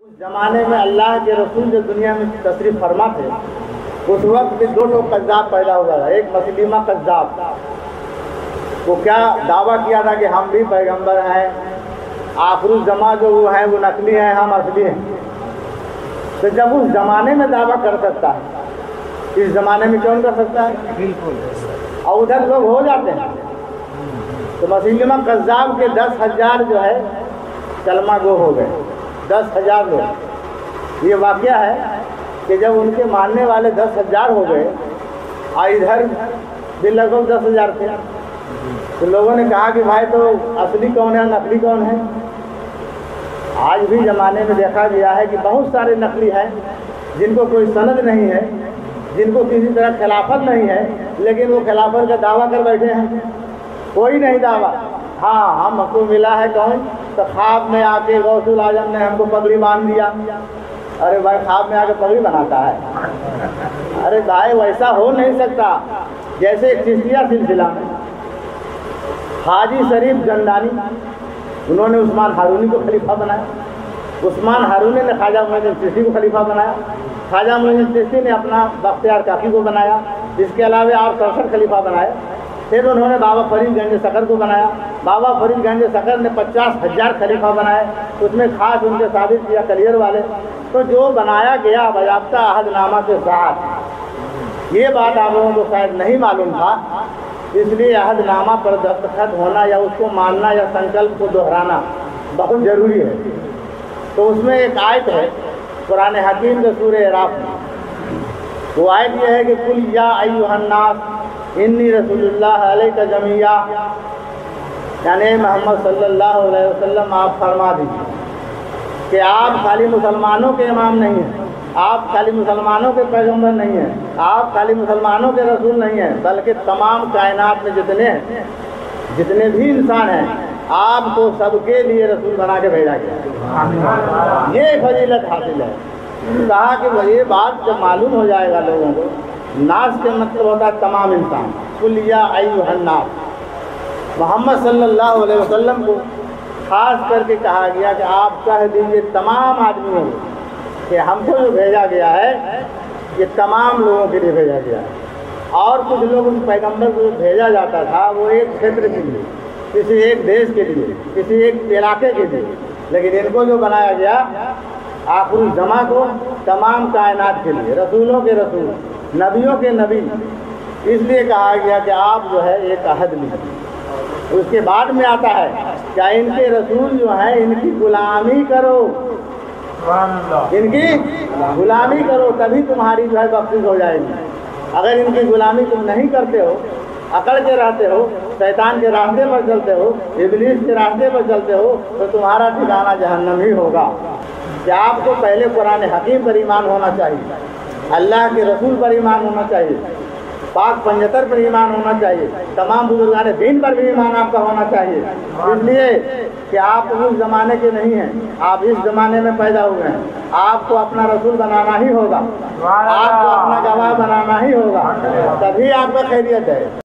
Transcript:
जमाने में अल्लाह के रसूल जो दुनिया में तशरीफ फरमा थे, उस वक्त भी दो लोग कज़्ज़ाब पैदा हुआ था। एक मसलिमा कज़्ज़ाब, वो क्या दावा किया था कि हम भी पैगंबर हैं, आखिरुल ज़मा जो वो हैं वो नकली हैं, हम असली हैं। तो जब उस ज़माने में दावा कर सकता है, इस ज़माने में क्यों कर सकता है? बिल्कुल। और उधर लोग हो जाते हैं। तो मसलिमा कज़्ज़ाब के 10,000 जो है कलमा गो हो गए, 10,000 लोग। ये वाक़या है कि जब उनके मानने वाले 10,000 हो गए और इधर भी लगभग 10,000 थे, तो लोगों ने कहा कि भाई तो असली कौन है, नकली कौन है? आज भी ज़माने में देखा गया है कि बहुत सारे नकली हैं जिनको कोई सनद नहीं है, जिनको किसी तरह खिलाफत नहीं है, लेकिन वो खिलाफत का दावा कर बैठे हैं। कोई नहीं दावा, हाँ हमको मिला है कौन, तो ख्वाब में आके गौसुल आजम ने हमको पगड़ी बांध दिया। अरे भाई ख्वाब में आके पगड़ी बनाता है? अरे भाई वैसा हो नहीं सकता। जैसे चिश्तिया सिलसिला में हाजी शरीफ जंदानी, उन्होंने उस्मान हारूनी को खलीफा बनाया, उस्मान हारूनी ने ख्वाजा मोइनुद्दीन चिश्ती को खलीफा बनाया, ख्वाजा मोइनुद्दीन चिश्ती ने अपना बख्तियार काकी को बनाया, इसके अलावा आप 67 खलीफा बनाए। फिर उन्होंने बाबा फरीद गंज सकर को बनाया, बाबा फरीद गंज सकर ने 50,000 खलीफा बनाए, उसमें खास उनके साबित किया कलियर वाले। तो जो बनाया गया बाज़ाब्ता अहदनामा के साथ, ये बात आप लोगों को शायद नहीं मालूम था, इसलिए अहदनामा पर दस्तखत होना या उसको मानना या संकल्प को दोहराना बहुत ज़रूरी है। तो उसमें एक आयत है कुरान हकीम के सूरह अराफ में, वो आयत यह है कि कुल या अय्युहन्नास इन्नी रसूलुल्लाह अलैका जमिया, यानी मोहम्मद सल्लल्लाहु अलैहि वसल्लम आप फरमा दीजिए कि आप खाली मुसलमानों के इमाम नहीं हैं, आप खाली मुसलमानों के पैगंबर नहीं हैं, आप खाली मुसलमानों के रसूल नहीं हैं, बल्कि तमाम कायनात में जितने भी इंसान हैं आपको सबके लिए रसूल बना के भेजा गया। ये फजीलत हासिल है। कहा कि ये बात जब मालूम हो जाएगा लोगों को, नास के मतलब होता है तमाम इंसान, कुल या अय्युहन्नास, मोहम्मद सल्लल्लाहु अलैहि वसल्लम को खास करके कहा गया कि आप कह दीजिए तमाम आदमियों को कि हमको जो भेजा गया है ये तमाम लोगों के लिए भेजा गया है। और कुछ लोग उस पैगंबर को भेजा जाता था वो एक क्षेत्र के लिए, किसी एक देश के लिए, किसी एक इलाके के लिए, लेकिन इनको जो बनाया गया आखिरुल ज़मा को तमाम कायनात के लिए, रसूलों के रसूल, नबियों के नबी। इसलिए कहा गया कि आप जो है एक अहद लीजिए। उसके बाद में आता है क्या इनके रसूल जो हैं इनकी गुलामी करो, इनकी गुलामी करो, तभी तुम्हारी जो है बख्शिश हो जाएगी। अगर इनकी गुलामी तुम नहीं करते हो, अकड़ के रहते हो, शैतान के रास्ते पर चलते हो, इब्लीस के रास्ते पर चलते हो, तो तुम्हारा ठिकाना जहन्नम ही होगा। कि आपको पहले कुरान हकीम पर ईमान होना चाहिए, अल्लाह के रसूल पर ईमान होना चाहिए, पाक पंजतर पर ईमान होना चाहिए, तमाम बुजुर्गान दीन पर भी ईमान आपका होना चाहिए। इसलिए कि आप उस ज़माने के नहीं हैं, आप इस ज़माने में पैदा हुए हैं। आपको अपना रसूल बनाना ही होगा, आपको अपना गवाह बनाना ही होगा, तभी आपका खैरियत है।